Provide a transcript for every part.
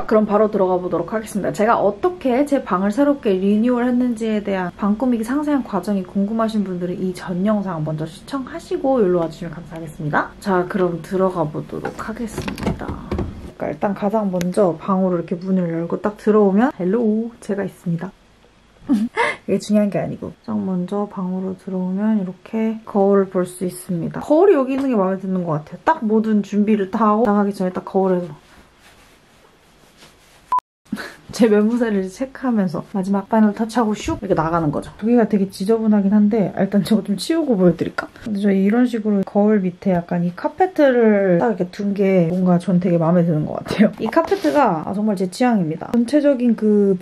자, 그럼 바로 들어가 보도록 하겠습니다. 제가 어떻게 제 방을 새롭게 리뉴얼 했는지에 대한 방 꾸미기 상세한 과정이 궁금하신 분들은 이 전 영상 먼저 시청하시고 여기로 와주시면 감사하겠습니다. 자, 그럼 들어가 보도록 하겠습니다. 일단 가장 먼저 방으로 이렇게 문을 열고 딱 들어오면 헬로, 제가 있습니다. 이게 중요한 게 아니고 가장 먼저 방으로 들어오면 이렇게 거울을 볼 수 있습니다. 거울이 여기 있는 게 마음에 드는 것 같아요. 딱 모든 준비를 다 하고 나가기 전에 딱 거울에서 제 면부세를 체크하면서 마지막 파이널 터치하고 슉 이렇게 나가는 거죠. 여기가 되게 지저분하긴 한데 일단 저거 좀 치우고 보여드릴까? 근데 저 이런 식으로 거울 밑에 약간 이 카페트를 딱 이렇게 둔 게 뭔가 전 되게 마음에 드는 것 같아요. 이 카페트가 정말 제 취향입니다. 전체적인 그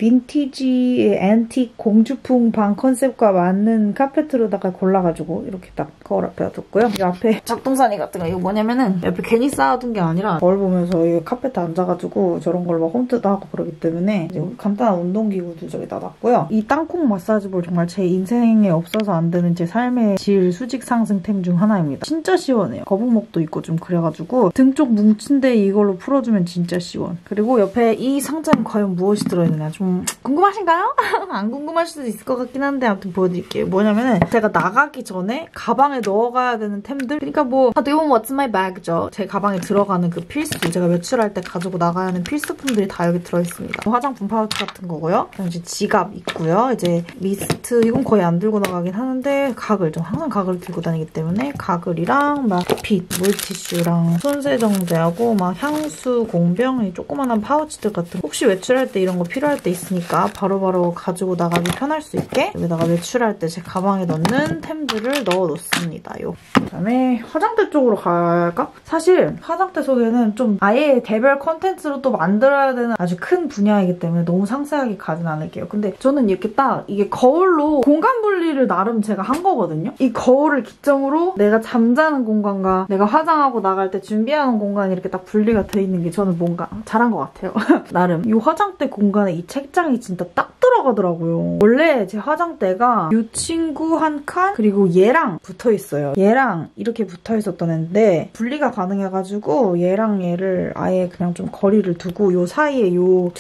빈티지의 앤틱 공주풍 방 컨셉과 맞는 카페트로다가 골라가지고 이렇게 딱 거울 앞에 뒀고요. 이 앞에 작동사니 같은 거 이거 뭐냐면은 옆에 괜히 쌓아둔 게 아니라 거울 보면서 이 카페트 앉아가지고 저런 걸로 막 홈트도 하고 그러기 때문에 이제 간단한 운동기구도 저기다 놨고요. 이 땅콩 마사지볼 정말 제 인생에 없어서 안 되는 제 삶의 질 수직 상승템 중 하나입니다. 진짜 시원해요. 거북목도 있고 좀 그래가지고 등 쪽 뭉친데 이걸로 풀어주면 진짜 시원. 그리고 옆에 이 상자는 과연 무엇이 들어있느냐 좀 궁금하신가요? 안 궁금하실 수도 있을 것 같긴 한데 아무튼 보여드릴게요. 뭐냐면은 제가 나가기 전에 가방에 넣어가야 되는 템들 그러니까 뭐 do you want what's in my bag죠. 제 가방에 들어가는 그 필수 제가 외출할 때 가지고 나가야 하는 필수품들이 다 여기 들어있습니다. 화장품 파우치 같은 거고요. 그다음에 이제 지갑 있고요. 이제 미스트 이건 거의 안 들고 나가긴 하는데 가글 좀 항상 가글 들고 다니기 때문에 가글이랑 막 빗, 물티슈랑 손세정제하고 막 향수, 공병 이 조그만한 파우치들 같은 거 혹시 외출할 때 이런 거 필요할 때 있으니까 바로바로 가지고 나가기 편할 수 있게 여기다가 외출할 때 제 가방에 넣는 템들을 넣어놓습니다. 그다음에 화장대 쪽으로 갈까? 사실 화장대 속에는 좀 아예 개별 컨텐츠로 또 만들어야 되는 아주 큰 분야이기 때문에 너무 상세하게 가진 않을게요. 근데 저는 이렇게 딱 이게 거울로 공간 분리를 나름 제가 한 거거든요. 이 거울을 기점으로 내가 잠자는 공간과 내가 화장하고 나갈 때 준비하는 공간이 이렇게 딱 분리가 돼 있는 게 저는 뭔가 잘한 것 같아요. 나름. 이 화장대 공간에 이 책장이 진짜 딱 들어가더라고요. 원래 제 화장대가 이 친구 한 칸 그리고 얘랑 붙어있어요. 얘랑 이렇게 붙어있었던 애인데 분리가 가능해가지고 얘랑 얘를 아예 그냥 좀 거리를 두고 이 사이에 이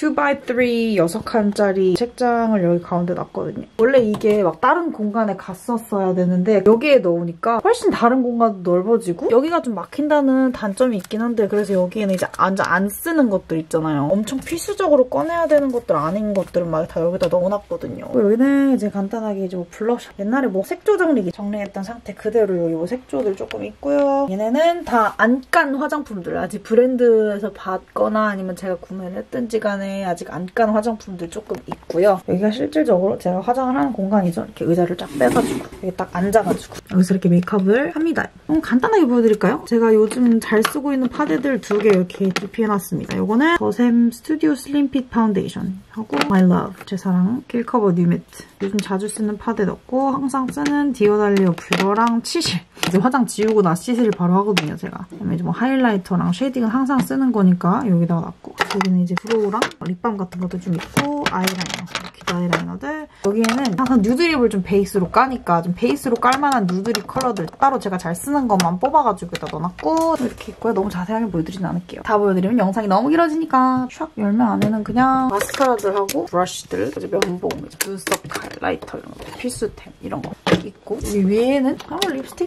2x3 6칸짜리 책장을 여기 가운데 놨거든요. 원래 이게 막 다른 공간에 갔었어야 되는데 여기에 넣으니까 훨씬 다른 공간도 넓어지고 여기가 좀 막힌다는 단점이 있긴 한데 그래서 여기에는 이제 안 쓰는 것들 있잖아요. 엄청 필수적으로 꺼내야 되는 것들 아닌 것들은 막 다 여기다 넣어놨거든요. 여기는 이제 간단하게 이제 뭐 블러셔 옛날에 뭐 색조 정리했던 상태 그대로 여기 뭐 색조들 조금 있고요. 얘네는 다 안 깐 화장품들 아직 브랜드에서 받거나 아니면 제가 구매를 했든지 간에 아직 안 깐 화장품들 조금 있고요. 여기가 실질적으로 제가 화장을 하는 공간이죠. 이렇게 의자를 쫙 빼가지고 여기 딱 앉아가지고 여기서 이렇게 메이크업을 합니다. 간단하게 보여드릴까요? 제가 요즘 잘 쓰고 있는 파데들 2개 이렇게 DP해놨습니다. 요거는 더샘 스튜디오 슬림핏 파운데이션 하고 My Love 제 사랑 킬커버 뉴매트 요즘 자주 쓰는 파데 넣고 항상 쓰는 디오달리오 블러랑 치실 이제 화장 지우고 나 치실 바로 하거든요 제가. 그다음에 이제 뭐 하이라이터랑 쉐이딩은 항상 쓰는 거니까 여기다가 놨고 여기는 이제 브로우랑 립밤 같은 것도 좀 있고 아이라이너 기타 아이라이너들 여기에는 항상 누드립을 좀 베이스로 까니까 좀 베이스로 깔만한 누드립 컬러들 따로 제가 잘 쓰는 것만 뽑아가지고 여기다 넣어놨고 이렇게 있고요. 너무 자세하게 보여드리진 않을게요. 다 보여드리면 영상이 너무 길어지니까 샥 열면 안에는 그냥 마스카라들하고 브러쉬들 이제 면봉, 이제 눈썹 하이라이터 이런 거 필수템 이런 거 있고 이 위에는 립스틱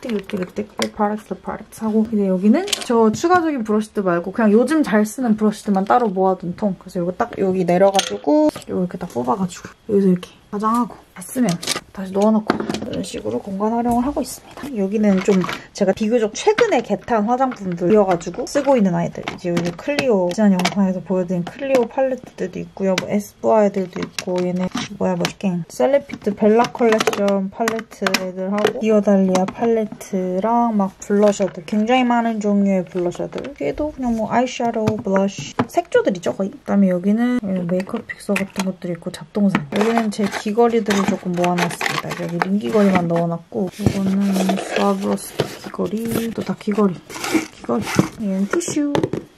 파렉스 하고 이제 여기는 저 추가적인 브러쉬들 말고 그냥 요즘 잘 쓰는 브러쉬들만 따로 모아둔 통 그래서 이거 딱 여기 내려가지고 이렇게 딱 뽑아가지고 여기서 이렇게 화장하고 했으면 다시 넣어놓고 이런 식으로 공간 활용을 하고 있습니다. 여기는 좀 제가 비교적 최근에 개탄 화장품들이어가지고 쓰고 있는 아이들 이제 여기 클리오 지난 영상에서 보여드린 클리오 팔레트들도 있고요. 뭐 에스쁘아 애들도 있고 얘네 뭐야 셀레피트 벨라 컬렉션 팔레트 애들하고 디오달리아 팔레트랑 막 블러셔들 굉장히 많은 종류의 블러셔들 얘도 그냥 뭐 아이섀도우 블러쉬 색조들이죠 거의. 그다음에 여기는 메이크업 픽서 같은 것들이 있고 잡동사니 여기는 제 귀걸이들을 조금 모아놨습니다. 여기 링귀걸이만 넣어놨고 이거는 스와브로스 귀걸이 또 다 귀걸이 얘는 티슈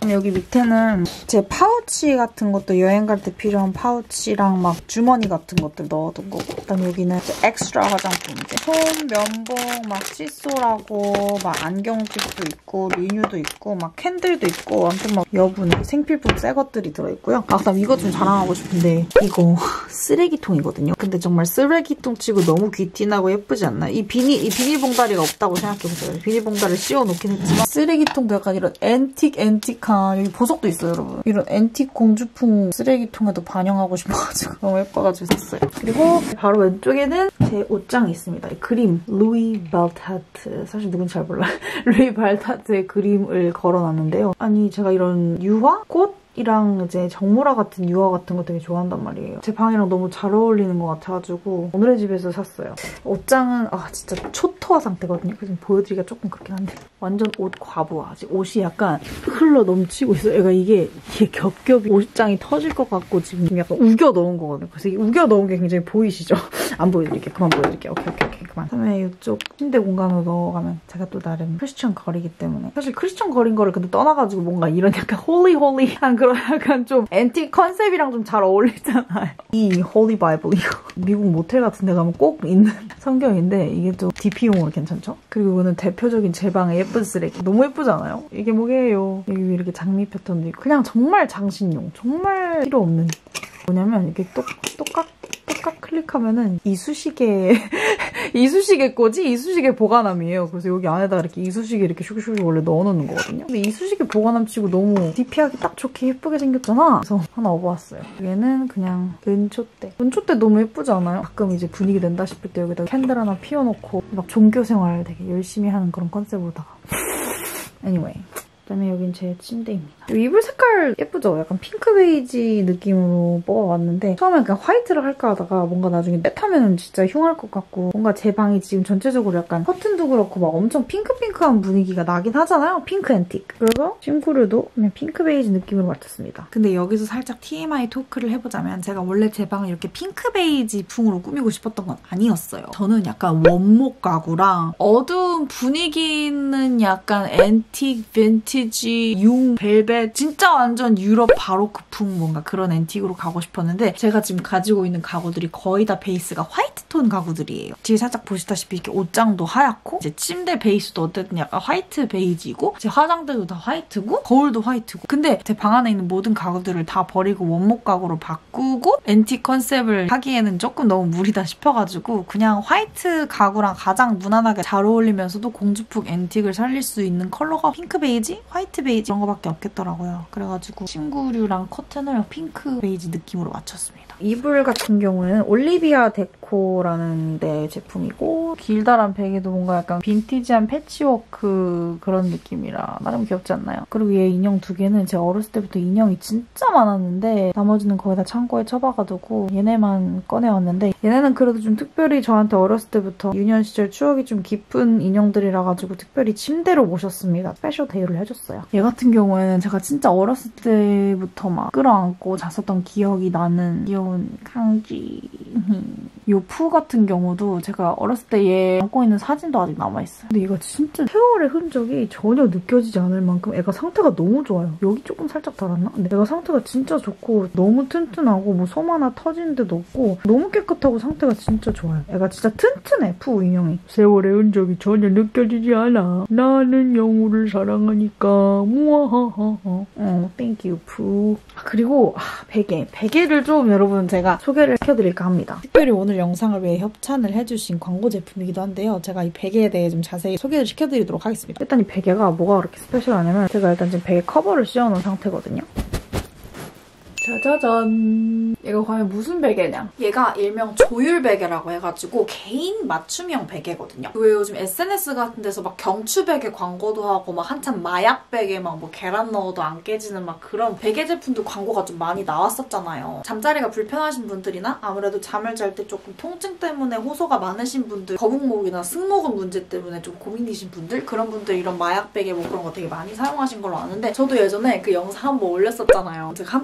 여기 밑에는 제 파우치 같은 것도 여행 갈 때 필요한 파우치랑 막 주머니 같은 것들 넣어둔 거고, 그다음 여기는 엑스트라 화장품, 이제 솜, 면봉, 막 칫솔하고 막 안경집도 있고 리뉴도 있고 막 캔들도 있고, 아무튼 막 여분 생필품 새 것들이 들어있고요. 아, 그다음 이것 좀 자랑하고 싶은데 이거 쓰레기통이거든요. 근데 정말 쓰레기통 치고 너무 귀티나고 예쁘지 않나? 이 비닐봉다리가 없다고 생각해보세요. 비닐봉다리를 씌워놓긴 했지만 쓰레기통도 약간 이런 앤틱한, 여기 보석도 있어요, 여러분. 이런 앤틱 공주풍 쓰레기통에도 반영하고 싶어가지고 너무 예뻐가지고 샀어요. 그리고 바로 왼쪽에는 제 옷장이 있습니다. 이 그림, 루이 발타트. 사실 누군지 잘 몰라요. 루이 발타트의 그림을 걸어놨는데요. 아니, 제가 이런 유화? 꽃? 이랑 이제 정모라 같은 유화 같은 거 되게 좋아한단 말이에요. 제 방이랑 너무 잘 어울리는 것 같아가지고 오늘의 집에서 샀어요. 옷장은 진짜 초토화 상태거든요. 그래서 보여드리기가 조금 그렇긴 한데 완전 옷 과부하. 아직 옷이 약간 흘러 넘치고 있어요. 얘가 이게 겹겹이 옷장이 터질 것 같고 지금 약간 우겨 넣은 거거든요. 그래서 이 우겨 넣은 게 굉장히 보이시죠? 안 보여드릴게요. 그만 보여드릴게요. 오케이 그만. 그다음에 이쪽 침대 공간으로 넣어가면 제가 또 나름 크리스천 걸이기 때문에, 사실 크리스천 걸인 거를 근데 떠나가지고 뭔가 이런 약간 홀리한 그런 약간 좀 앤틱 컨셉이랑 좀 잘 어울리잖아요. 이 홀리 바이블, 이거 미국 모텔 같은 데 가면 꼭 있는 성경인데 이게 좀 DP용으로 괜찮죠? 그리고 이거는 대표적인 제 방의 예쁜 쓰레기. 너무 예쁘잖아요? 이게 뭐게요? 여기 이렇게 장미 패턴도 있고 그냥 정말 장신용, 정말 필요 없는. 뭐냐면 이렇게 똑깍 클릭하면은 이쑤시개 거지? 이쑤시개 보관함이에요. 그래서 여기 안에다 이렇게 이쑤시개 이렇게 슉슉 원래 넣어놓는 거거든요. 근데 이쑤시개 보관함 치고 너무 DP하기 딱 좋게 예쁘게 생겼잖아. 그래서 하나 업어왔어요. 얘는 그냥 은초대. 은초대 너무 예쁘지 않아요? 가끔 이제 분위기 낸다 싶을 때 여기다 캔들 하나 피워놓고 막 종교생활 되게 열심히 하는 그런 컨셉으로다가. anyway. 그다음에 여긴 제 침대입니다. 이불 색깔 예쁘죠? 약간 핑크 베이지 느낌으로 뽑아왔는데 처음엔 그냥 화이트를 할까 하다가 뭔가 나중에 떼타면 진짜 흉할 것 같고, 뭔가 제 방이 지금 전체적으로 약간 커튼도 그렇고 막 엄청 핑크한 분위기가 나긴 하잖아요? 핑크 앤틱. 그래서 침구류도 그냥 핑크 베이지 느낌으로 맞췄습니다. 근데 여기서 살짝 TMI 토크를 해보자면 제가 원래 제 방을 이렇게 핑크 베이지 풍으로 꾸미고 싶었던 건 아니었어요. 저는 약간 원목 가구랑 어두운 분위기 있는 약간 앤틱, 빈티지, 융, 벨벳, 진짜 완전 유럽 바로크풍 뭔가 그런 앤틱으로 가고 싶었는데 제가 지금 가지고 있는 가구들이 거의 다 베이스가 화이트톤 가구들이에요. 뒤에 살짝 보시다시피 이렇게 옷장도 하얗고 이제 침대 베이스도 어쨌든 약간 화이트 베이지고 제 화장대도 다 화이트고 거울도 화이트고, 근데 제 방 안에 있는 모든 가구들을 다 버리고 원목 가구로 바꾸고 앤틱 컨셉을 하기에는 조금 너무 무리다 싶어가지고 그냥 화이트 가구랑 가장 무난하게 잘 어울리면서도 공주풍 앤틱을 살릴 수 있는 컬러가 핑크 베이지? 화이트 베이지 이런 거밖에 없겠더라고요. 그래가지고 침구류랑 커튼을 핑크 베이지 느낌으로 맞췄습니다. 이불 같은 경우는 올리비아 데코라는 데 제품이고 길다란 베개도 뭔가 약간 빈티지한 패치워크 그런 느낌이라 나름 귀엽지 않나요? 그리고 얘 인형 두 개는 제가 어렸을 때부터 인형이 진짜 많았는데 나머지는 거의 다 창고에 처박아두고 얘네만 꺼내왔는데, 얘네는 그래도 좀 특별히 저한테 어렸을 때부터 유년 시절 추억이 좀 깊은 인형들이라 가지고 특별히 침대로 모셨습니다. 스페셜 데이를 해줬어요. 얘 같은 경우에는 제가 진짜 어렸을 때부터 막 끌어안고 잤었던 기억이 나는 귀여운 강쥐. 요 푸 같은 경우도 제가 어렸을 때 얘 안고 있는 사진도 아직 남아있어요. 근데 얘가 진짜 세월의 흔적이 전혀 느껴지지 않을 만큼 애가 상태가 너무 좋아요. 여기 조금 살짝 닳았나? 근데 애가 상태가 진짜 좋고 너무 튼튼하고 뭐 솜 하나 터진 데도 없고 너무 깨끗하고 상태가 진짜 좋아요. 애가 진짜 튼튼해, 푸 인형이. 세월의 흔적이 전혀 느껴지지 않아. 나는 영우를 사랑하니까 무아하하하. 땡큐 푸. 그리고 베개를 좀 여러분 제가 소개를 시켜드릴까 합니다. 특별히 오늘 영상을 위해 협찬을 해주신 광고 제품이기도 한데요. 제가 이 베개에 대해 좀 자세히 소개를 시켜드리도록 하겠습니다. 일단 이 베개가 뭐가 그렇게 스페셜하냐면 제가 일단 지금 베개 커버를 씌워놓은 상태거든요. 짜자잔. 얘가 과연 무슨 베개냐? 얘가 일명 조율 베개라고 해가지고 개인 맞춤형 베개거든요. 왜 요즘 SNS 같은 데서 막 경추 베개 광고도 하고 막 한참 마약 베개 막 뭐 계란 넣어도 안 깨지는 막 그런 베개 제품도 광고가 좀 많이 나왔었잖아요. 잠자리가 불편하신 분들이나 아무래도 잠을 잘 때 조금 통증 때문에 호소가 많으신 분들, 거북목이나 승모근 문제 때문에 좀 고민이신 분들, 그런 분들 이런 마약 베개 뭐 그런 거 되게 많이 사용하신 걸로 아는데 저도 예전에 그 영상 한번 올렸었잖아요. 제가 함께 동거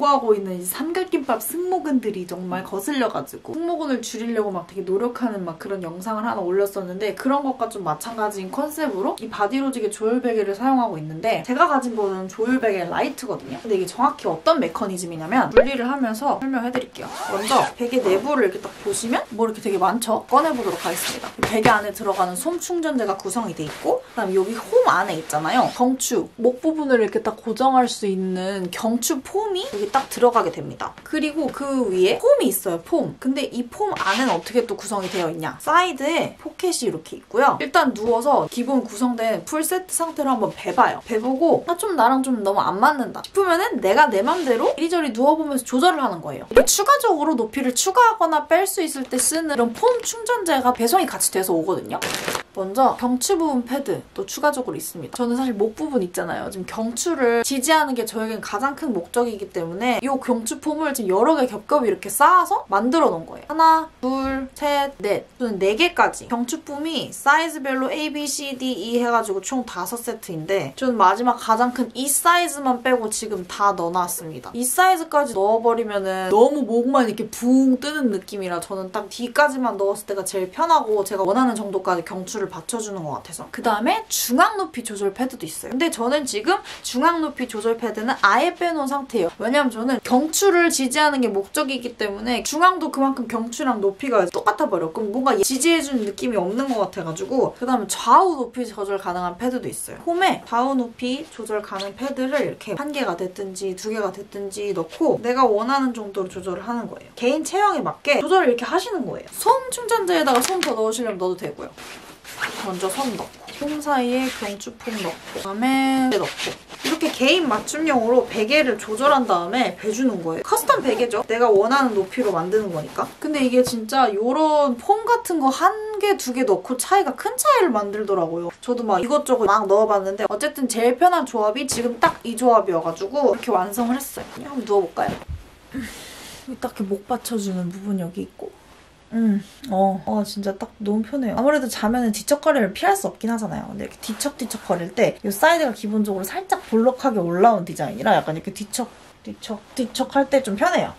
거부하고 있는 이 삼각김밥 승모근들이 정말 거슬려가지고 승모근을 줄이려고 막 되게 노력하는 막 그런 영상을 하나 올렸었는데 그런 것과 좀 마찬가지인 컨셉으로 이 바디로직의 조열 베개를 사용하고 있는데 제가 가진 거는 조열 베개 라이트거든요. 근데 이게 정확히 어떤 메커니즘이냐면 분리를 하면서 설명해드릴게요. 먼저 베개 내부를 이렇게 딱 보시면 뭐 이렇게 되게 많죠? 꺼내보도록 하겠습니다. 베개 안에 들어가는 솜 충전재가 구성이 돼 있고 그다음에 여기 홈 안에 있잖아요. 경추, 목 부분을 이렇게 딱 고정할 수 있는 경추 폼이 여기 딱 들어가게 됩니다. 그리고 그 위에 폼이 있어요. 폼. 근데 이 폼 안에는 어떻게 또 구성이 되어 있냐? 사이드에 포켓이 이렇게 있고요. 일단 누워서 기본 구성된 풀세트 상태로 한번 베봐요. 베보고 좀 나랑 좀 너무 안 맞는다 싶으면은 내가 내 맘대로 이리저리 누워보면서 조절을 하는 거예요. 추가적으로 높이를 추가하거나 뺄 수 있을 때 쓰는 이런 폼 충전재가 배송이 같이 돼서 오거든요. 먼저 경추 부분 패드 또 추가적으로 있습니다. 저는 사실 목 부분 있잖아요. 지금 경추를 지지하는 게 저에겐 가장 큰 목적이기 때문에 이 경추 폼을 지금 여러 개 겹겹이 이렇게 쌓아서 만들어 놓은 거예요. 하나, 둘, 셋, 넷. 저는 4개까지. 경추 폼이 사이즈별로 A, B, C, D, E 해가지고 총 5세트인데 저는 마지막 가장 큰 이 사이즈만 빼고 지금 다 넣어놨습니다. 이 사이즈까지 넣어버리면은 너무 목만 이렇게 붕 뜨는 느낌이라 저는 딱 D까지만 넣었을 때가 제일 편하고 제가 원하는 정도까지 경추를 받쳐주는 것 같아서. 그 다음에 중앙 높이 조절 패드도 있어요. 근데 저는 지금 중앙 높이 조절 패드는 아예 빼놓은 상태예요. 왜냐면 저는 경추를 지지하는 게 목적이기 때문에 중앙도 그만큼 경추랑 높이가 똑같아 버려. 그럼 뭔가 지지해주는 느낌이 없는 것 같아가지고. 그 다음에 좌우 높이 조절 가능한 패드도 있어요. 홈에 좌우 높이 조절 가능 패드를 이렇게 1개가 됐든지 2개가 됐든지 넣고 내가 원하는 정도로 조절을 하는 거예요. 개인 체형에 맞게 조절을 이렇게 하시는 거예요. 솜 충전재에다가 솜 더 넣으시려면 넣어도 되고요. 먼저 솜 넣고 솜 사이에 경추 폼 넣고 그다음에 넣고 이렇게 개인 맞춤형으로 베개를 조절한 다음에 베주는 거예요. 커스텀 베개죠. 내가 원하는 높이로 만드는 거니까. 근데 이게 진짜 이런 폼 같은 거 1개, 2개 넣고 차이가 큰 차이를 만들더라고요. 저도 막 이것저것 막 넣어봤는데 어쨌든 제일 편한 조합이 지금 딱 이 조합이어가지고 이렇게 완성을 했어요. 그냥 한번 누워볼까요? 여기 딱 이렇게 목 받쳐주는 부분 여기 있고 진짜 딱 너무 편해요. 아무래도 자면은 뒤척거리를 피할 수 없긴 하잖아요. 근데 이렇게 뒤척뒤척 거릴 때 이 사이드가 기본적으로 살짝 볼록하게 올라온 디자인이라 약간 이렇게 뒤척 할 때 좀 편해요.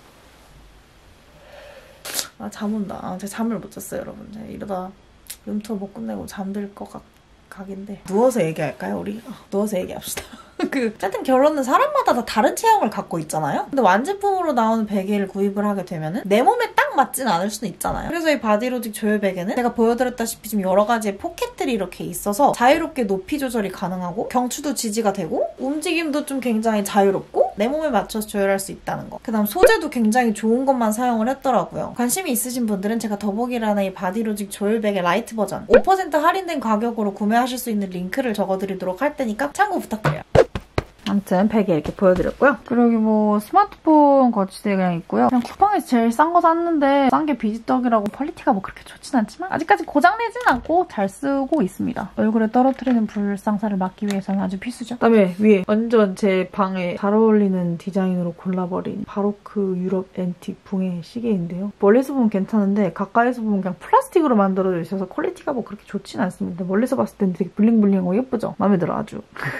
잠 온다. 제가 잠을 못 잤어요, 여러분. 제가 이러다 룸투어 못 끝내고 잠들 것 각인데. 누워서 얘기할까요, 우리? 누워서 얘기합시다. 어쨌든 결론은 사람마다 다 다른 체형을 갖고 있잖아요? 근데 완제품으로 나오는 베개를 구입을 하게 되면은 내 몸에 딱 맞진 않을 수는 있잖아요. 그래서 이 바디로직 조열 베개는 제가 보여드렸다시피 지금 여러 가지의 포켓들이 이렇게 있어서 자유롭게 높이 조절이 가능하고 경추도 지지가 되고 움직임도 좀 굉장히 자유롭고 내 몸에 맞춰서 조절할 수 있다는 거. 그 다음 소재도 굉장히 좋은 것만 사용을 했더라고요. 관심이 있으신 분들은 제가 더보기란에 이 바디로직 조열 베개 라이트 버전 5% 할인된 가격으로 구매하실 수 있는 링크를 적어드리도록 할 테니까 참고 부탁드려요. 아무튼 베개 이렇게 보여드렸고요. 그리고 뭐 스마트폰 거치대 그냥 있고요. 그냥 쿠팡에서 제일 싼 거 샀는데 싼 게 비지떡이라고 퀄리티가 뭐 그렇게 좋진 않지만 아직까지 고장내진 않고 잘 쓰고 있습니다. 얼굴에 떨어뜨리는 불상사를 막기 위해서는 아주 필수죠. 그다음에 위에 완전 제 방에 잘 어울리는 디자인으로 골라버린 바로크 유럽 앤틱 붕의 시계인데요. 멀리서 보면 괜찮은데 가까이서 보면 그냥 플라스틱으로 만들어져 있어서 퀄리티가 뭐 그렇게 좋진 않습니다. 멀리서 봤을 때는 되게 블링블링하고 예쁘죠? 마음에 들어 아주.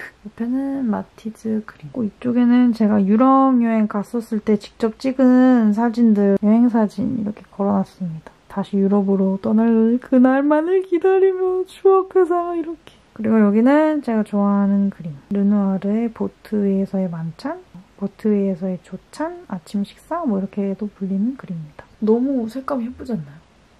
옆에는 마티즈 그리고 이쪽에는 제가 유럽 여행 갔었을 때 직접 찍은 사진들, 여행사진 이렇게 걸어놨습니다. 다시 유럽으로 떠날 그날만을 기다리며 추억회상 이렇게. 그리고 여기는 제가 좋아하는 그림. 르누아르의 보트 위에서의 만찬, 보트 위에서의 조찬, 아침 식사 뭐 이렇게도 불리는 그림입니다. 너무 색감 예쁘지 않나요?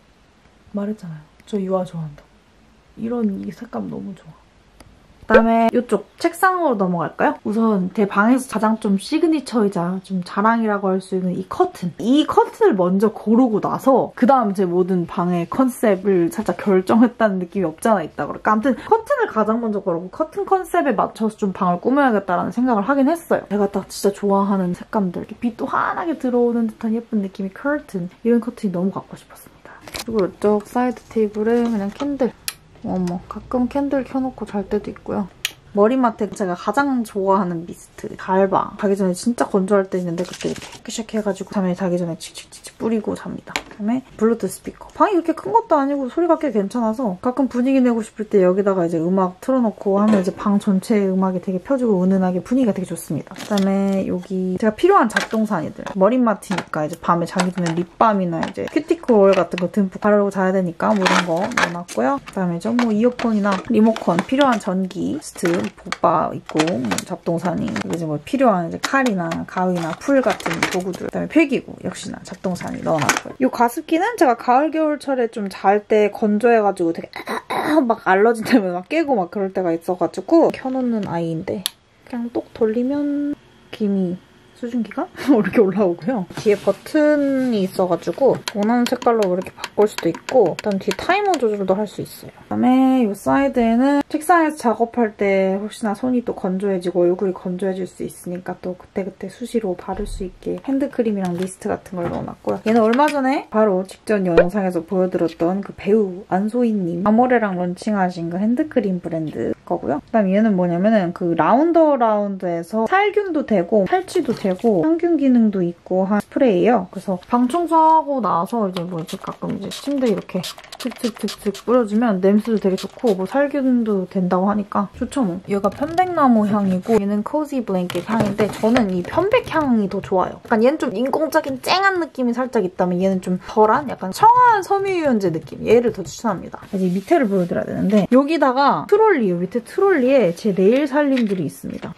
말했잖아요. 저 유화 좋아한다고. 이런 이 색감 너무 좋아. 그다음에 이쪽 책상으로 넘어갈까요? 우선 제 방에서 가장 좀 시그니처이자 좀 자랑이라고 할 수 있는 이 커튼. 이 커튼을 먼저 고르고 나서 그 다음 제 모든 방의 컨셉을 살짝 결정했다는 느낌이 없잖아 있다 그럴까? 아무튼 커튼을 가장 먼저 고르고 커튼 컨셉에 맞춰서 좀 방을 꾸며야겠다라는 생각을 하긴 했어요. 제가 딱 진짜 좋아하는 색감들, 이렇게 빛도 환하게 들어오는 듯한 예쁜 느낌의 커튼. 이런 커튼이 너무 갖고 싶었습니다. 그리고 이쪽 사이드 테이블은 그냥 캔들. 어머, 가끔 캔들 켜놓고 잘 때도 있고요. 머리맡에 제가 가장 좋아하는 미스트, 달바. 자기 전에 진짜 건조할 때 있는데 그때 이렇게 쉐킷 해가지고 잠에 자기 전에 칙칙칙 뿌리고 잡니다. 그다음에 블루투스 스피커. 방이 그렇게 큰 것도 아니고 소리가 꽤 괜찮아서 가끔 분위기 내고 싶을 때 여기다가 이제 음악 틀어놓고 하면 이제 방 전체 음악이 되게 펴지고 은은하게 분위기가 되게 좋습니다. 그다음에 여기 제가 필요한 잡동사니들. 머리맡이니까 이제 밤에 자기 전에 립밤이나 이제 큐티클 오일 같은 거 듬뿍 바르고 자야 되니까 뭐 이런 거 넣어놨고요. 그다음에 뭐 이어폰이나 리모컨, 필요한 전기, 스트, 봇바 있고 잡동사니 이제 뭐 필요한 이제 칼이나 가위나 풀 같은 도구들. 그다음에 필기구 역시나 잡동사니 넣어놨고요. 이 가습기는 제가 가을 겨울철에 좀 잘 때 건조해가지고 되게 막 알러지 때문에 막 깨고 막 그럴 때가 있어가지고 켜놓는 아이인데 그냥 똑 돌리면 김이 수증기가 이렇게 올라오고요. 뒤에 버튼이 있어가지고 원하는 색깔로 이렇게 바꿀 수도 있고 그다음 뒤에 타이머 조절도 할 수 있어요. 그다음에 이 사이드에는 책상에서 작업할 때 혹시나 손이 또 건조해지고 얼굴이 건조해질 수 있으니까 또 그때그때 수시로 바를 수 있게 핸드크림이랑 미스트 같은 걸 넣어놨고요. 얘는 얼마 전에 바로 직전 영상에서 보여드렸던 그 배우 안소희님 아모레랑 런칭하신 그 핸드크림 브랜드 거고요. 그다음 얘는 뭐냐면은 그 라운드에서 살균도 되고 탈취도 되고 항균 기능도 있고 한 스프레이예요. 그래서 방 청소하고 나서 이제 뭐 이렇게 가끔 이제 침대 이렇게 슥슥슥슥 뿌려주면 냄새도 되게 좋고 뭐 살균도 된다고 하니까 좋죠 뭐. 얘가 편백나무 향이고 얘는 코지 블랭켓 향인데 저는 이 편백 향이 더 좋아요. 약간 얘는 좀 인공적인 쨍한 느낌이 살짝 있다면 얘는 좀 덜한 약간 청아한 섬유유연제 느낌. 얘를 더 추천합니다. 이제 밑에를 보여드려야 되는데 여기다가 트롤리요. 밑에 트롤리에 제 네일 살림들이 있습니다.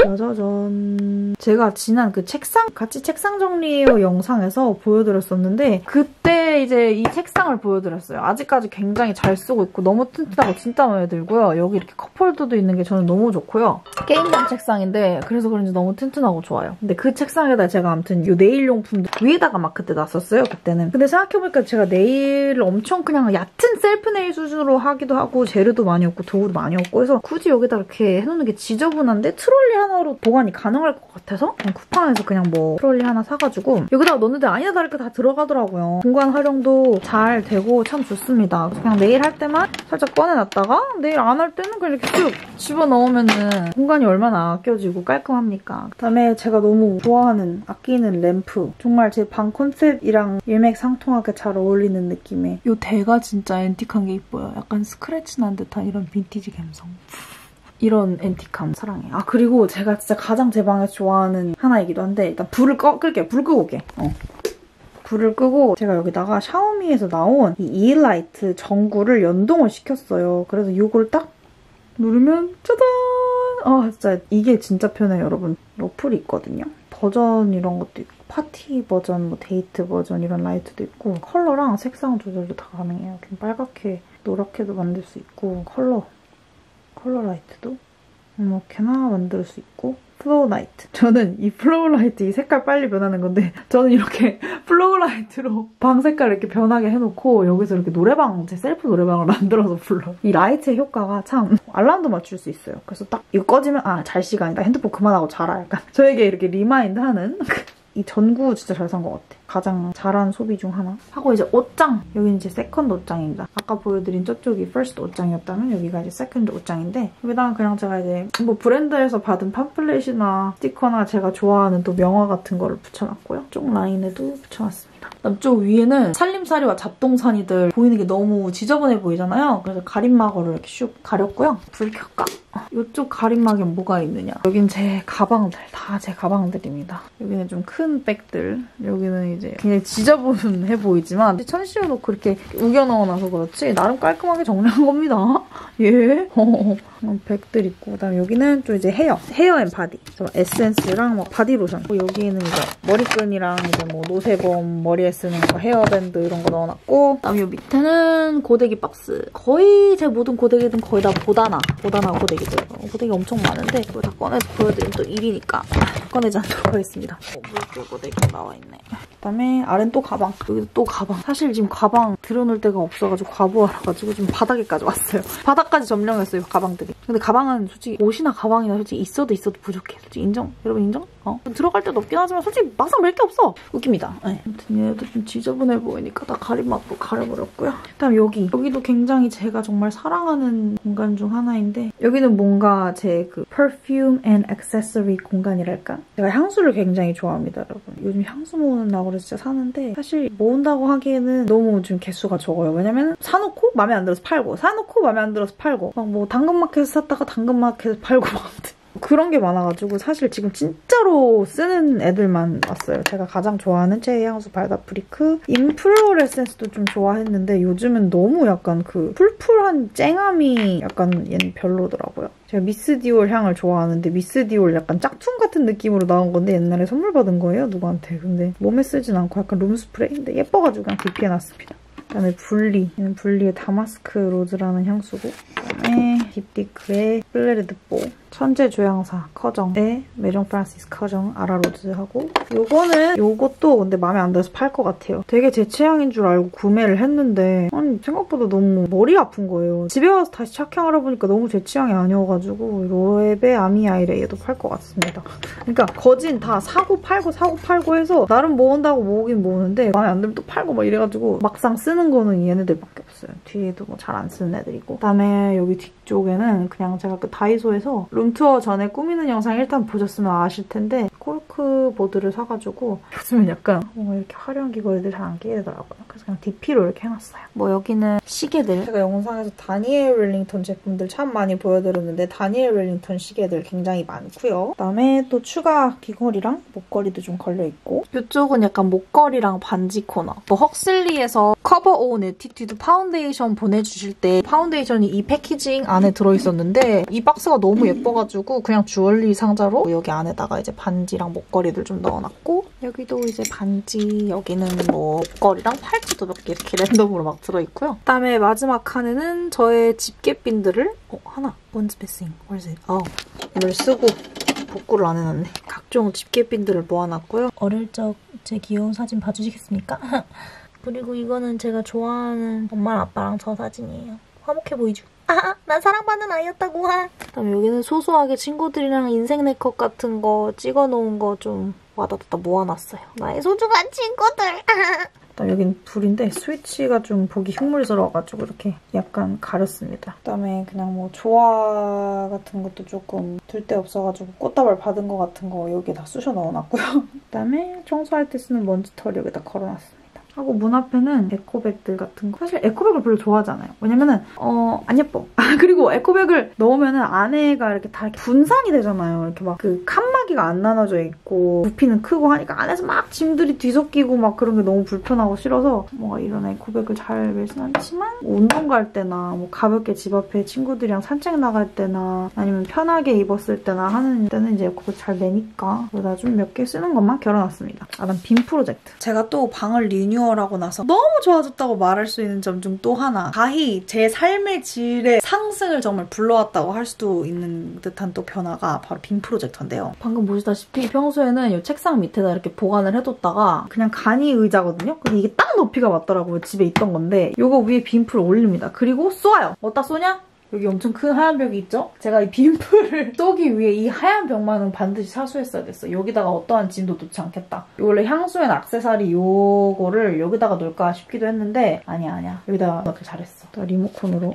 짜자잔. 제가 지난 그 같이 책상 정리해요 영상에서 보여드렸었는데 그때 이제 이 책상을 보여드렸어요. 아직까지 굉장히 잘 쓰고 있고 너무 튼튼하고 진짜 마음에 들고요. 여기 이렇게 컵홀더도 있는 게 저는 너무 좋고요. 게임용 책상인데 그래서 그런지 너무 튼튼하고 좋아요. 근데 그 책상에다 제가 아무튼 이 네일용품도 위에다가 막 그때 놨었어요. 그때는. 근데 생각해보니까 제가 네일을 엄청 그냥 얕은 셀프 네일 수준으로 하기도 하고 재료도 많이 없고 도구도 많이 없고 해서 굳이 여기다 이렇게 해놓는 게 지저분한데 트롤리 하나로 보관이 가능할 것 같아서 쿠팡에서 그냥 뭐 트롤리 하나 사가지고 여기다가 넣는데 아니나 다를까 다 들어가더라고요. 공간 활용도 잘 되고 참 좋습니다. 그냥 네일 할 때만 살짝 꺼내놨다가 네일 안 할 때는 그냥 이렇게 쭉 집어넣으면은 공간이 얼마나 아껴지고 깔끔합니까. 그다음에 제가 너무 좋아하는 아끼는 램프. 정말 제 방 컨셉이랑 일맥상통하게 잘 어울리는 느낌의 이 대가 진짜 앤틱한 게 이뻐요. 약간 스크래치 난 듯한 이런 빈티지 감성. 이런 앤틱함 사랑해. 아 그리고 제가 진짜 가장 제 방에서 좋아하는 하나이기도 한데 일단 불을 끌게요. 불 끄고 올게. 불을 끄고 제가 여기다가 샤오미에서 나온 이 이라이트 전구를 연동을 시켰어요. 그래서 이걸 딱 누르면 짜잔! 아 진짜 이게 진짜 편해요 여러분. 러플이 있거든요. 버전 이런 것도 있고 파티 버전, 뭐 데이트 버전 이런 라이트도 있고 컬러랑 색상 조절도 다 가능해요. 좀 빨갛게 노랗게도 만들 수 있고 컬러 라이트도 이렇게나 만들 수 있고 플로우 라이트. 저는 이 플로우 라이트 이 색깔 빨리 변하는 건데 저는 이렇게 플로우 라이트로 방 색깔 이렇게 변하게 해놓고 여기서 이렇게 노래방, 제 셀프 노래방을 만들어서 불러요. 이 라이트의 효과가 참 알람도 맞출 수 있어요. 그래서 딱 이거 꺼지면 아 잘 시간이다. 핸드폰 그만하고 자라. 약간 저에게 이렇게 리마인드하는 이 전구 진짜 잘 산 것 같아. 가장 잘한 소비 중 하나. 하고 이제 옷장. 여기는 이제 세컨드 옷장입니다. 아까 보여드린 저쪽이 퍼스트 옷장이었다면 여기가 이제 세컨드 옷장인데 여기다가 그냥 제가 이제 뭐 브랜드에서 받은 팜플렛이나 스티커나 제가 좋아하는 또 명화 같은 거를 붙여놨고요. 쪽 라인에도 붙여놨습니다. 그다음 쪽 위에는 살림살이와 잡동사니들 보이는 게 너무 지저분해 보이잖아요. 그래서 가림막으로 이렇게 슉 가렸고요. 불 켤까? 이쪽 가림막에 뭐가 있느냐. 여긴 제 가방들. 다 제 가방들입니다. 여기는 좀 큰 백들. 여기는 이제 굉장히 지저분해 보이지만 천 씌워놓고 이렇게 우겨 넣어놔서 그렇지 나름 깔끔하게 정리한 겁니다. 예. 백들 있고 그다음에 여기는 좀 이제 헤어 앤 바디. 에센스랑 뭐 바디 로션. 여기는 이제 머리끈이랑 이제 뭐 노세범 머리에 쓰는 거 헤어밴드 이런 거 넣어놨고 그다음에 요 밑에는 고데기 박스. 거의 제 모든 고데기는 거의 다 보다나 고데기들. 고데기 엄청 많은데 그거 다 꺼내서 보여드리면 또 일이니까 꺼내지 않도록 하겠습니다. 물줄 고데기가 나와있네. 그다음에 아래는 또 가방. 여기도 또 가방. 사실 지금 가방 들여놓을 데가 없어가지고 과부하라가지고 지금 바닥에까지 왔어요. 바닥까지 점령했어요 가방들이. 근데 가방은 솔직히 옷이나 가방이나 솔직히 있어도 부족해. 솔직히 인정? 여러분 인정? 들어갈 데도 없긴 하지만 솔직히 막상 멜 게 없어. 웃깁니다. 네. 아무튼 얘도 좀 지저분해 보이니까 다 가림막으로 가려버렸고요. 그다음 여기도 굉장히 제가 정말 사랑하는 공간 중 하나인데 여기는 뭔가 제 그 perfume and accessory 공간이랄까? 제가 향수를 굉장히 좋아합니다, 여러분. 요즘 향수 모은다고 그래서 진짜 사는데 사실 모은다고 하기에는 너무 좀 개수가 적어요. 왜냐면 사놓고 마음에 안 들어서 팔고 사놓고 마음에 안 들어서 팔고 막 뭐 당근마켓에서 샀다가 당근마켓에서 팔고 막 그런 게 많아가지고 사실 지금 진짜로 쓰는 애들만 왔어요. 제가 가장 좋아하는 최애 향수 발다프리크 인플로레센스도 좀 좋아했는데 요즘은 너무 약간 그 풀풀한 쨍함이 약간 얘는 별로더라고요. 제가 미스 디올 향을 좋아하는데 미스 디올 약간 짝퉁 같은 느낌으로 나온 건데 옛날에 선물 받은 거예요, 누구한테. 근데 몸에 쓰진 않고 약간 룸스프레이인데 예뻐가지고 그냥 DP해놨습니다. 그다음에 분리. 얘는 분리의 다마스크 로즈라는 향수고 그다음에 딥디크의 플레르드뽀 천재 조향사 커정의 메종 프란시스 커정 아라로즈하고 요것도 근데 마음에 안 들어서 팔 것 같아요. 되게 제 취향인 줄 알고 구매를 했는데 아니 생각보다 너무 머리 아픈 거예요. 집에 와서 다시 착향을 해보니까 너무 제 취향이 아니어가지고 로에베 아미아이레이도 팔 것 같습니다. 그러니까 거진 다 사고 팔고 해서 나름 모은다고 모으긴 모으는데 마음에 안 들면 또 팔고 막 이래가지고 막상 쓰는 거는 얘네들밖에 없어요. 뒤에도 뭐 잘 안 쓰는 애들이고 그다음에 여기 뒤쪽에는 그냥 제가 그 다이소에서 룸투어 전에 꾸미는 영상 일단 보셨으면 아실 텐데 코르크 보드를 사가지고 요즘은 약간 뭔가 이렇게 화려한 귀걸이들 잘 안 끼게 되더라고요. 그래서 그냥 DP로 이렇게 해놨어요. 뭐 여기는 시계들. 제가 영상에서 다니엘 웰링턴 제품들 참 많이 보여드렸는데 다니엘 웰링턴 시계들 굉장히 많고요. 그다음에 또 추가 귀걸이랑 목걸이도 좀 걸려있고 이쪽은 약간 목걸이랑 반지 코너. 뭐 헉슬리에서 커버 온 에티튜드 파운데이션 보내주실 때 파운데이션이 이 패키징 안에 들어있었는데 이 박스가 너무 예뻐가지고 그냥 주얼리 상자로 여기 안에다가 이제 반지랑 목걸이들 좀 넣어놨고 여기도 이제 반지, 여기는 뭐 목걸이랑 팔찌도 몇 개 이렇게 랜덤으로 막 들어있고요. 그다음에 마지막 칸에는 저의 집게핀들을 하나 원스 패싱 이걸 쓰고 복구를 안 해놨네. 각종 집게핀들을 모아놨고요. 어릴 적 제 귀여운 사진 봐주시겠습니까? 그리고 이거는 제가 좋아하는 엄마랑 아빠랑 저 사진이에요. 화목해 보이죠? 난 사랑받는 아이였다고. 그다음에 여기는 소소하게 친구들이랑 인생 네컷 같은 거 찍어놓은 거 좀 와닿았다 모아놨어요. 나의 소중한 친구들. 그다음 여긴 불인데 스위치가 좀 보기 흉물스러워가지고 이렇게 약간 가렸습니다. 그다음에 그냥 뭐 조화 같은 것도 조금 들 데 없어가지고 꽃다발 받은 거 같은 거 여기에 다 쑤셔 넣어놨고요. 그다음에 청소할 때 쓰는 먼지털 여기다 걸어놨습니다. 하고 문 앞에는 에코백들 같은 거. 사실 에코백을 별로 좋아하지 않아요. 왜냐면은 안 예뻐. 그리고 에코백을 넣으면은 안에가 이렇게 다 이렇게 분산이 되잖아요. 이렇게 막 그 칸막이가 안 나눠져 있고 부피는 크고 하니까 안에서 막 짐들이 뒤섞이고 막 그런 게 너무 불편하고 싫어서 뭔가 이런 에코백을 잘 매진 않지만 뭐 운동 갈 때나 뭐 가볍게 집 앞에 친구들이랑 산책 나갈 때나 아니면 편하게 입었을 때나 하는 때는 이제 에코백 잘 매니까 그러다 좀 몇 개 쓰는 것만 결어놨습니다. 난 빔 프로젝트. 제가 또 방을 리뉴얼하고 나서 너무 좋아졌다고 말할 수 있는 점 중 또 하나. 가히 제 삶의 질의 상승을 정말 불러왔다고 할 수도 있는 듯한 또 변화가 바로 빔 프로젝터인데요. 방금 보시다시피 평소에는 이 책상 밑에다 이렇게 보관을 해뒀다가 그냥 간이 의자거든요? 근데 이게 딱 높이가 맞더라고요. 집에 있던 건데 이거 위에 빔프를 올립니다. 그리고 쏘아요. 어디다 쏘냐? 여기 엄청 큰 하얀 벽이 있죠? 제가 이 빔프를 쏘기 위해 이 하얀 벽만은 반드시 사수했어야 됐어. 여기다가 어떠한 짐도 놓지 않겠다. 원래 향수엔 액세서리 요거를 여기다가 놓을까 싶기도 했는데 아니야. 여기다가 넣길 잘했어. 리모컨으로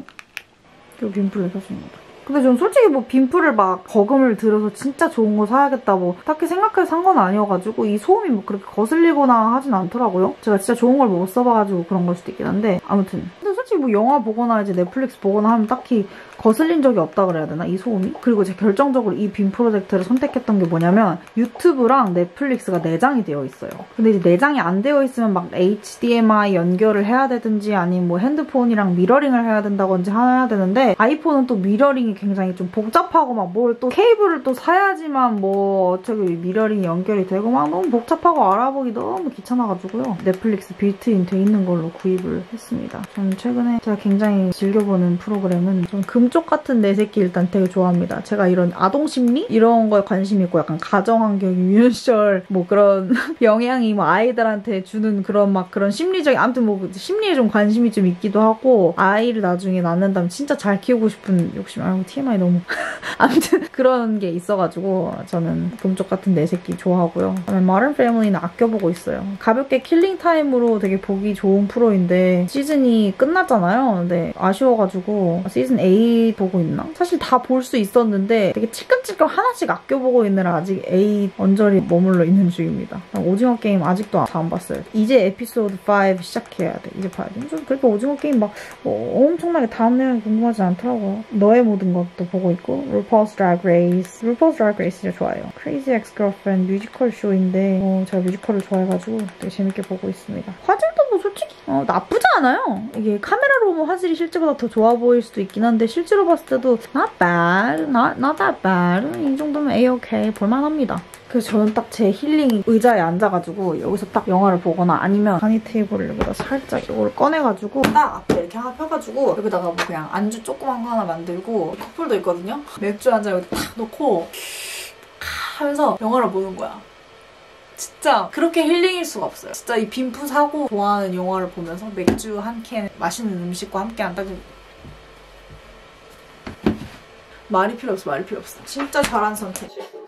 이 빔프를 샀습니다. 근데 전 솔직히 뭐 빔프를 막 버금을 들여서 진짜 좋은 거 사야겠다 뭐 딱히 생각해서 산 건 아니어가지고 이 소음이 뭐 그렇게 거슬리거나 하진 않더라고요. 제가 진짜 좋은 걸 못 써봐가지고 그런 걸 수도 있긴 한데 아무튼 근데 솔직히 뭐 영화 보거나 이제 넷플릭스 보거나 하면 딱히 거슬린 적이 없다 그래야 되나? 이 소음이? 그리고 제가 결정적으로 이 빔 프로젝트를 선택했던 게 뭐냐면 유튜브랑 넷플릭스가 내장이 되어 있어요. 근데 이제 내장이 안 되어 있으면 막 HDMI 연결을 해야 되든지 아니면 뭐 핸드폰이랑 미러링을 해야 된다든지 해야 되는데 아이폰은 또 미러링이 굉장히 좀 복잡하고 막 뭘 또 케이블을 또 사야지만 뭐 어차피 미러링이 연결이 되고 막 너무 복잡하고 알아보기 너무 귀찮아가지고요. 넷플릭스 빌트인 돼 있는 걸로 구입을 했습니다. 저는 최근에 제가 굉장히 즐겨보는 프로그램은 좀 금쪽 같은 내 새끼 일단 되게 좋아합니다. 제가 이런 아동 심리? 이런 거에 관심 있고 약간 가정환경, 유연시절 뭐 그런 영향이 뭐 아이들한테 주는 그런 막 그런 심리적인 아무튼 뭐 심리에 좀 관심이 좀 있기도 하고 아이를 나중에 낳는다면 진짜 잘 키우고 싶은 욕심 TMI 너무 아무튼 그런 게 있어가지고 저는 금쪽 같은 내 새끼 좋아하고요. 그다음에 마른 패밀리는 아껴보고 있어요. 가볍게 킬링 타임으로 되게 보기 좋은 프로인데 시즌이 끝났잖아요. 근데 아쉬워가지고 시즌 8 A 보고 있나? 사실 다 볼 수 있었는데 되게 찔끔찔끔 하나씩 아껴보고 있느라 아직 A 언저리 머물러 있는 중입니다. 오징어 게임 아직도 다 안 봤어요. 이제 에피소드 5 시작해야 돼. 이제 봐야 돼. 좀 그렇게 오징어 게임 막 엄청나게 다음 내용이 궁금하지 않더라고요. 너의 모든 것도 보고 있고 RuPaul's Drag Race. RuPaul's Drag Race 진짜 좋아요. Crazy Ex-Girlfriend 뮤지컬 쇼인데 제가 뮤지컬을 좋아해가지고 되게 재밌게 보고 있습니다. 화질도 뭐 솔직히 나쁘지 않아요. 이게 카메라로 보면 화질이 실제보다 더 좋아 보일 수도 있긴 한데 실제로 봤을 때도 not bad, not that bad. 이 정도면 A-OK 볼만합니다. 그래서 저는 딱 제 힐링 의자에 앉아가지고 여기서 딱 영화를 보거나 아니면 다니 테이블을 여기다 살짝 이거를 꺼내가지고 딱 앞에 이렇게 하나 펴가지고 여기다가 뭐 그냥 안주 조그만 거 하나 만들고 컵홀도 있거든요? 맥주 한 잔 여기 딱 놓고 하면서 영화를 보는 거야. 진짜 그렇게 힐링일 수가 없어요. 진짜 이 빈프 사고 좋아하는 영화를 보면서 맥주 한 캔 맛있는 음식과 함께 한다고 말이 필요 없어. 진짜 잘한 선택.